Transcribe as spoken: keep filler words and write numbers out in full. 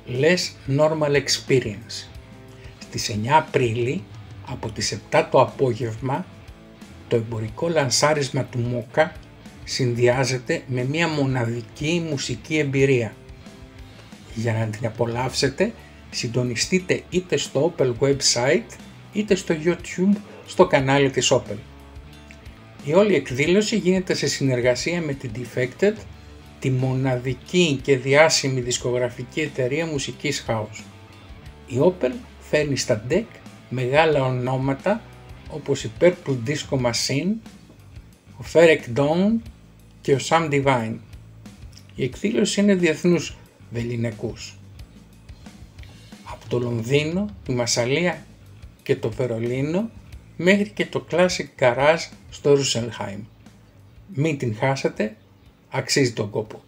Less Normal Experience. Στις εννιά Απρίλη, από τις επτά το απόγευμα, το εμπορικό λανσάρισμα του Μόκα συνδυάζεται με μια μοναδική μουσική εμπειρία. Για να την απολαύσετε, συντονιστείτε είτε στο Opel website είτε στο YouTube στο κανάλι της Opel. Η όλη εκδήλωση γίνεται σε συνεργασία με την Defected, τη μοναδική και διάσημη δισκογραφική εταιρεία μουσικής house. Η Opel φέρνει στα deck μεγάλα ονόματα όπως η Purple Disco Machine, ο Ferreck Dawn και ο Sam Divine. Η εκδήλωση είναι διεθνούς βεληνικούς. Από το Λονδίνο, τη Μασσαλία και το Βερολίνο μέχρι και το Classic Garage στο Ρούσελχάιμ. Μην την χάσετε, αξίζει τον κόπο.